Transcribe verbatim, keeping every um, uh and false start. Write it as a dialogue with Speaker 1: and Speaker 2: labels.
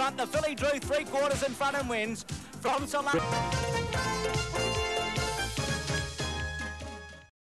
Speaker 1: front. The filly drew three quarters in front and wins from Solana.